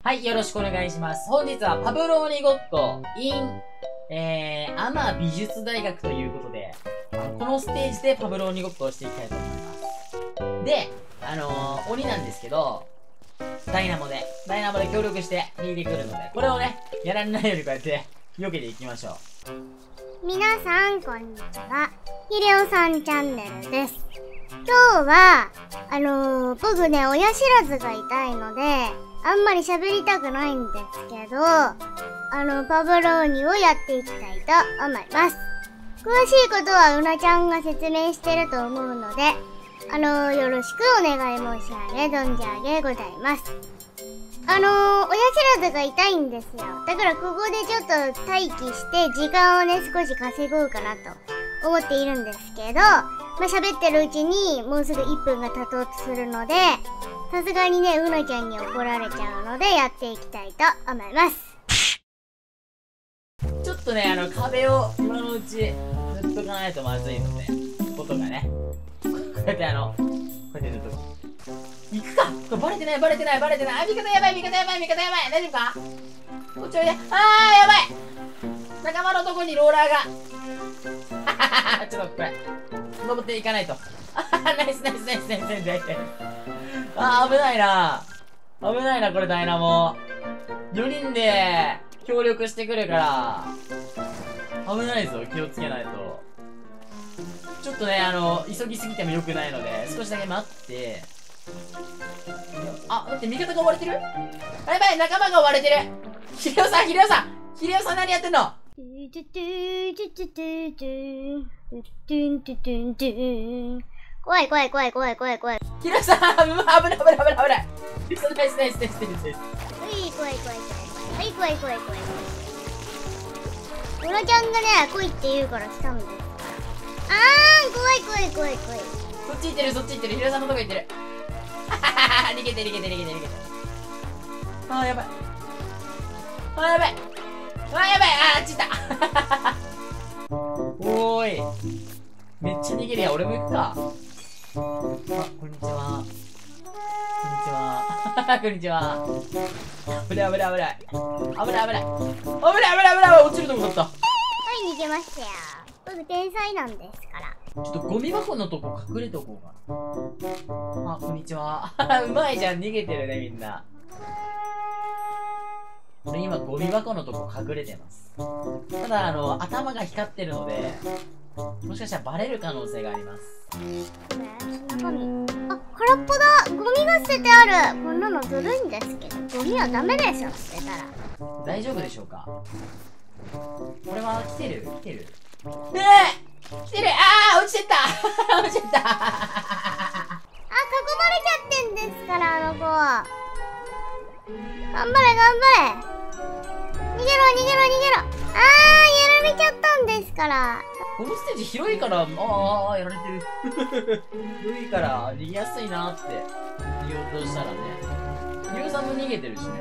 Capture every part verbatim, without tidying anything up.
はい、よろしくお願いします。本日はパブローニごっこ in、えー、アマ美術大学ということで、このステージでパブローニごっこをしていきたいと思います。で、あのー、鬼なんですけど、ダイナモで、ダイナモで協力して引いてくるので、これをね、やられないようにこうやって、避けていきましょう。皆さん、こんにちは。ひれおさんチャンネルです。今日は、あのー、僕ね、親知らずが痛いので、あんまり喋りたくないんですけど、あの、パブローニをやっていきたいと思います。詳しいことはうなちゃんが説明してると思うので、あのー、よろしくお願い申し上げ、存じ上げございます。あのー、親知らずが痛いんですよ。だからここでちょっと待機して時間をね、少し稼ごうかなと思っているんですけど、まあ、喋ってるうちにもうすぐいっぷんが経とうとするので、さすがにね、うなちゃんに怒られちゃうので、やっていきたいと思います。 ちょっとね、あの、壁を今のうち、塗っとかないとまずいので、ことがね。こうやってあの、こうやって塗っとく。行くかこれバレてないバレてないバレてない。あ、味方やばい味方やばい味方やばい大丈夫かこっちおいで。あーやばい仲間のとこにローラーが。はははちょっとこれ、登っていかないと。あははナイスナイスナイスナイスナイスナイス。あー危ないな危ないなこれダイナモ。よにんで協力してくるから危ないぞ。気をつけないと。ちょっとねあの急ぎすぎても良くないので少しだけ待って。あ待って味方が追われてる。やばい仲間が追われてる。ヒレオさんヒレオさんヒレオさん何やってんの。 怖い怖い怖い怖い怖い怖い。 ヒロさん、危ない危ない危ない危ない危ない。ヒロさんナイスナイスナイスナイスナイス。 はい怖い怖い怖い怖い。はい怖い怖い怖い。オラちゃんがね、来いって言うから来たんですから。あー怖い怖い怖い怖い。 そっち行ってるそっち行ってる。ヒロさんのとこ行ってる。ははは逃げて逃げて逃げて逃げて。あーやばい。あーやばい。あーやばい。あーあっち行った。おーい。めっちゃ逃げるやん。俺も行くか。あ、こんにちは。こんにちは。こんにちは。危ない危ない危ない。危ない危ない。危ない危ない危ない。落ちるとこだった。 はい、逃げましたよ。僕天才なんですから。 ちょっとゴミ箱のとこ隠れとこうかな。あ、こんにちは。うまいじゃん。逃げてるね、みんな。俺今ゴミ箱のとこ隠れてます。ただ、あの、頭が光ってるので、もしかしたらバレる可能性があります。 中身。あ、空っぽだ。ゴミが捨ててある。こんなのずるいんですけど、ゴミはダメですよ、捨てたら。 大丈夫でしょうか。これは来てる来てるえー、来てる。あー落ちてった落ちてったあ、囲まれちゃってんですから、あの子。頑張れ頑張れ。逃げろ逃げろ逃げろ。あーやられちゃったんですから。 このステージ広いから、ああ、やられてる。広いから、逃げやすいなって言おうとしたらね。ヒロさんも逃げてるしね。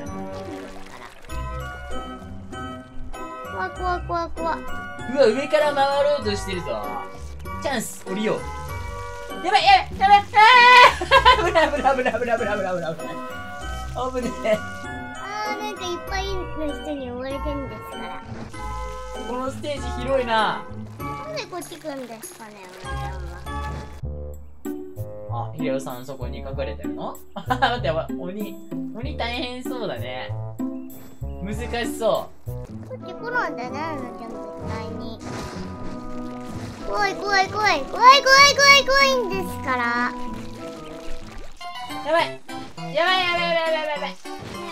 怖怖怖怖。 うわ、上から回ろうとしてるぞ。チャンス、降りよう。やばい、やばい、やばい、あー危ない危ない危ない危ない危ない危ない危ない。危ねえ。 あー、なんかいっぱいの人に追われてんですから。 このステージ広いな。 なんでこっち来るんですかね、おなちゃんは。 あ、ヒレオさんそこに隠れてるの待って、鬼、鬼大変そうだね。難しそう。 こっち来ないんだね、おなちゃん絶対に。怖い怖い怖い怖い怖い怖い怖いんですから。 やばいやばいやばいやばいやばいやばい。 ね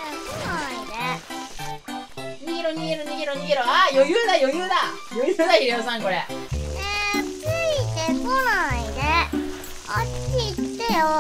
え、来ないで。 逃げろ逃げろ逃げろ逃げろ。あー余裕だ余裕だ余裕だヒレオさんこれ。 ねえ、ついてこないで。あっち行ってよ。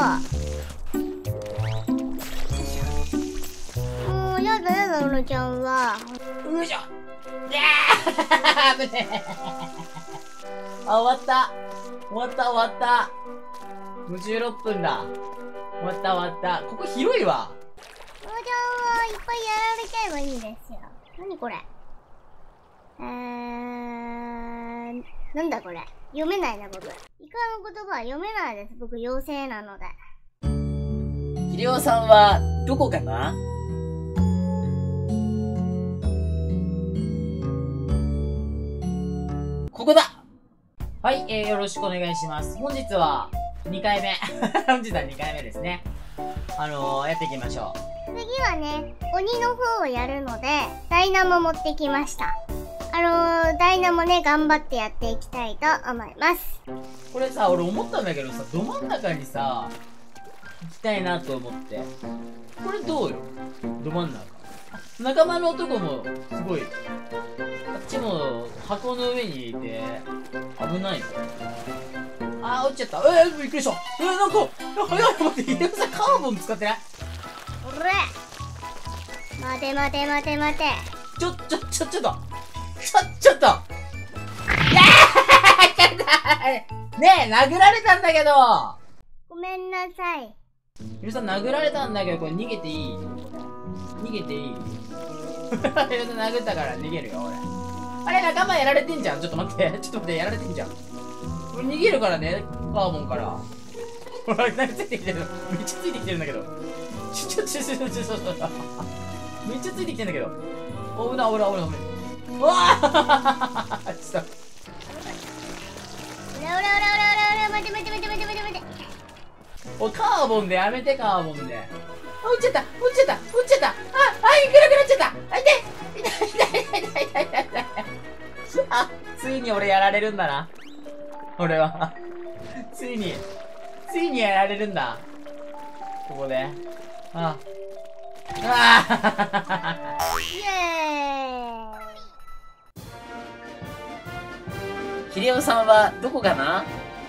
もうやだやだ、うのちゃんは。 よいしょ。いやー危ねえ。あ、終わった終わった終わった。もうじゅうろっぷんだ。終わった終わった。ここ広いわ。 うのちゃんはいっぱいやられちゃえばいいんですよ。なにこれ。えー、なんだこれ。読めないな、僕。イカの言葉は読めないです。僕、妖精なので。 ヒレオさんは、どこかなここだ。はい、えー、よろしくお願いします。本日は、にかいめ。本日はにかいめですね。あのー、やっていきましょう。次はね、鬼の方をやるので、ダイナモ持ってきました。あのー、ダイナモね、頑張ってやっていきたいと思います。 これさ、俺思ったんだけどさ、ど真ん中にさ、行きたいなと思って。これどうよ？ど真ん中。仲間の男も、すごい。あっちも、箱の上にいて、危ないの。あー、落ちちゃった。えー、びっくりした。えー、なんか、早い、待って、ヒデさんカーボン使ってない？ おれ！待て待て待て待て。 ちょ、ちょ、ちょ、ちょっと。ちょ、ちょっと。いやーねえ、殴られたんだけど。 ごめんなさい。 ヒデさん殴られたんだけど、これ逃げていい？逃げていい？ヒデさん殴ったから逃げるよ、俺。あれ、仲間やられてんじゃん。ちょっと待って。ちょっと待って、やられてんじゃん。俺逃げるからね、カーボンから。ほら、なんかついてきてる。めっちゃついてきてるんだけど。ちょ、ちょ、ちょ、ちょ、ちょ、ちょ、ちょ、めっちゃついてきてんだけど。おうな、おら、おら、おら。うわぁちょっと。 おらおらおらおらおら、待て待て待て待て待て待て。 おい、カーボンでやめて、カーボンで。落ちちゃった落ちちゃった落ちちゃったあ、あ、いくらくなっちゃったあ、痛い痛い痛い痛い痛い痛い痛い痛いあ、ついに俺やられるんだな。俺は。ついに、ついにやられるんだ。ここで。あ。ああイエーイ。 ヒデオさんはどこかな？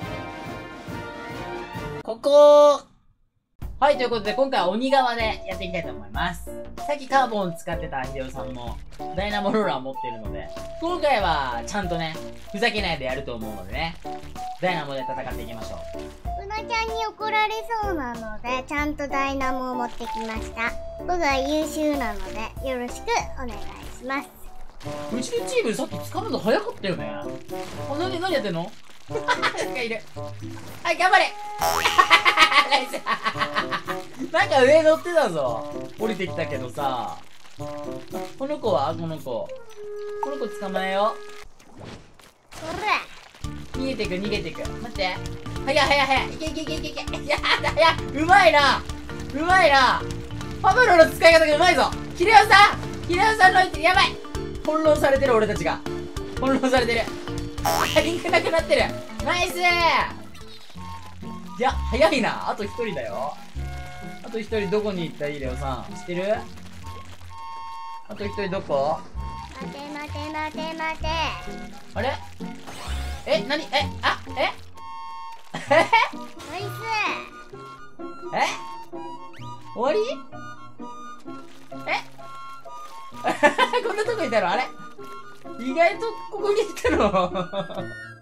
ここはい、ということで今回は鬼側でやっていきたいと思います。さっきカーボン使ってたヒデオさんもダイナモローラー持ってるので、今回はちゃんとね、ふざけないでやると思うのでね、ダイナモで戦っていきましょう。 うなちゃんに怒られそうなので、ちゃんとダイナモを持ってきました。僕は優秀なので、よろしくお願いします。 うちのチームさっき掴むの早かったよね。あ、何、何やってんの？なんかいる。はい、頑張れナイスなんか上乗ってたぞ。降りてきたけどさ。この子はこの子。この子捕まえよう。逃げていく、逃げていく。待って。早い早い早い。いけいけいけいけいけ。いやだ、いや、うまいな。うまいな。パブロの使い方がうまいぞ。ヒデオさんヒデオさんの相手、やばい翻弄されてる、俺たちが。翻弄されてる。リンクなくなってる。ナイスー。いや、早いな。あと一人だよ。あと一人どこに行ったヒデオさん。知ってる？あと一人どこ？ 待て待て待て待て。 あれ？え、なに？え、あ、えナイス。 え終わり？えこんなとこいたの？あれ？意外とここにいたの